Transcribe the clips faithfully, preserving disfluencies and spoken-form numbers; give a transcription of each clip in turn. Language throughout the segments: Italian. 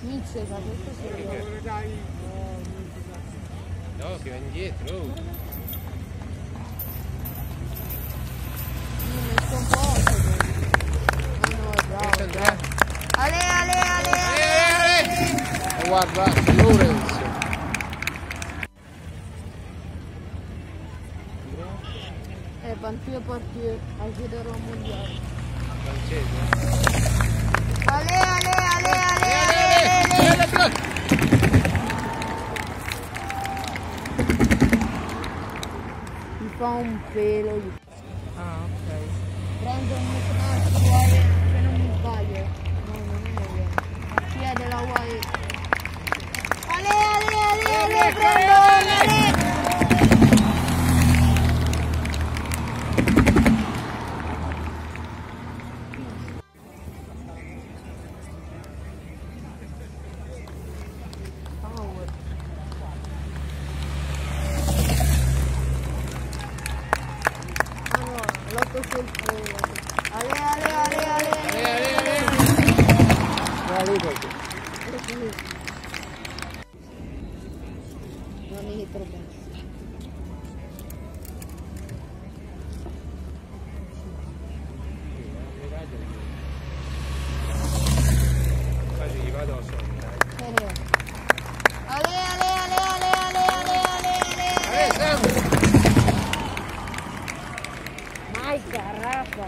Mizzica, questo serio. No, che va indietro. Io metto un po'. No, bravo, bravo. Ale, ale, ale, ale, ale. Guarda, Lorenzo. Eh, partire, partire, accederò al mondiale. Francese. Ale, ale, ale, ale, ale, ale. Mi fa un pelo. Ah, ok. Prendo un microfono uguale, se non mi sbaglio. No, non è vero. Chi è della U A E? Ale, ale, ale, ale, prendo, ale. Ale, ale, ale, ale, ale. Non mi troppo. Quasi vado a sopra. Ale, ale, ale, ale, ale, ale, ale, ale, ale. Mai caraca.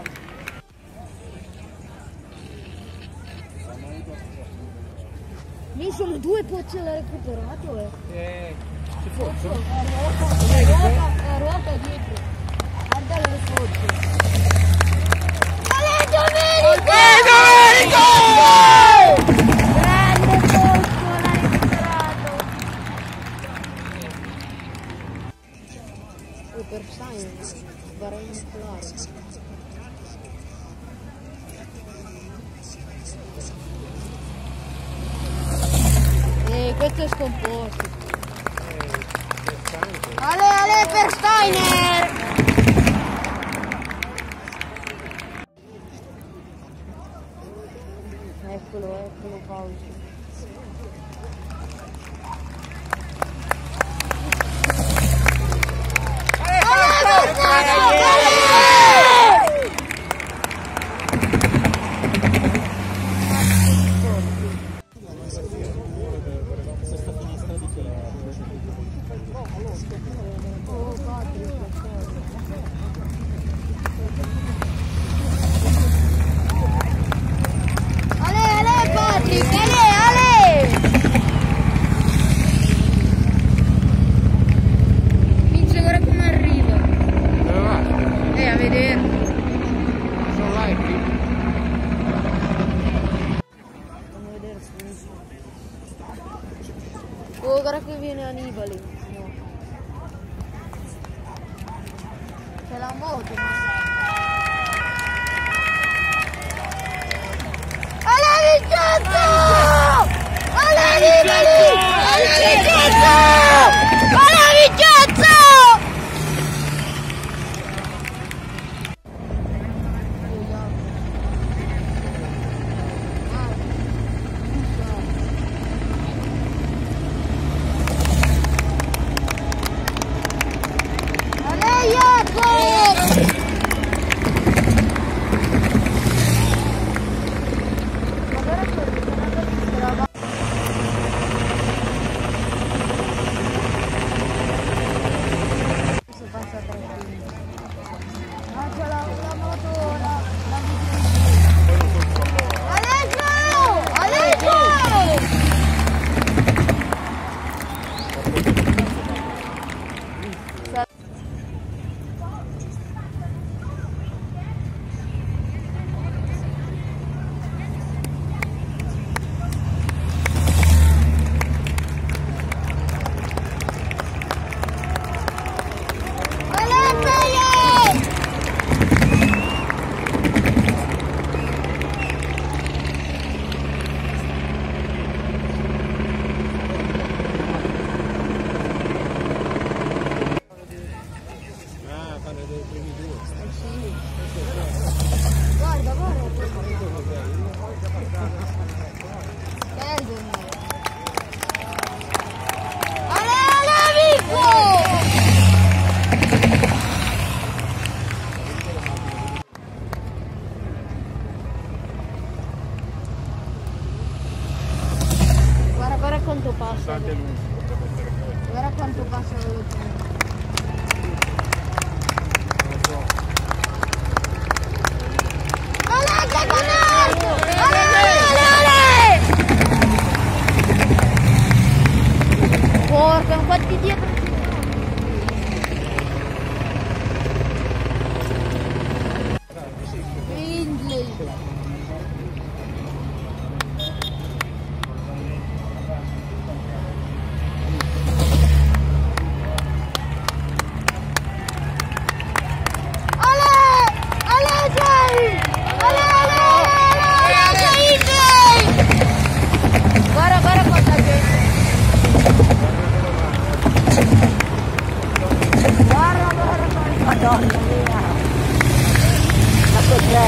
Lì sono due pozzi da recuperato, eh. Eh, ci fosse? È ruota, è ruota, è ruota dietro. Guarda le pozzi. Ale, Domenico! Domenico! Grande pozzo, l'ha recuperato. E per Sainz, varrei muscolare. Eh, questo è scomposto. Ale, ale per Steiner! Eccolo, eccolo Fausto. Oh, guarda che viene Annibali. No. C'è la moto. Ale Vincenzo! Ale Annibali! Ale Vincenzo! Ale Vincenzo! Ale Jacob! quanto passa. Guarda quanto passa velocemente. Ale, che canardo! Ale, ale, ale! Porca, infatti dietro. Brindley. Guarda, guarda quanta gente. Guarda, guarda quanta. Madonna mia. Ma cos'è?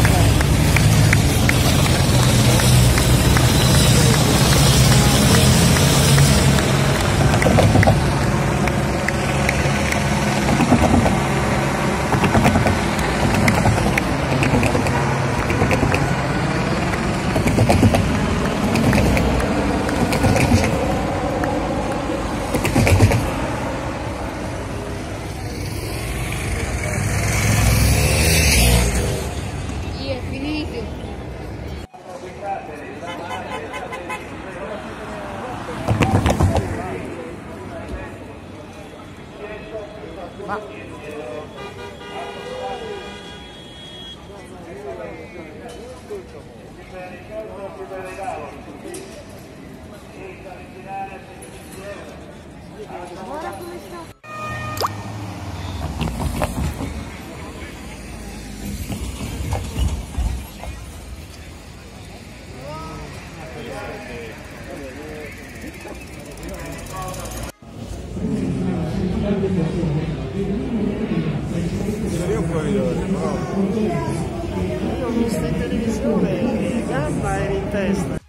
Sì, è finito. Ma guarda come sta. Io un corridore, però io ho visto in televisione e gamba era in testa.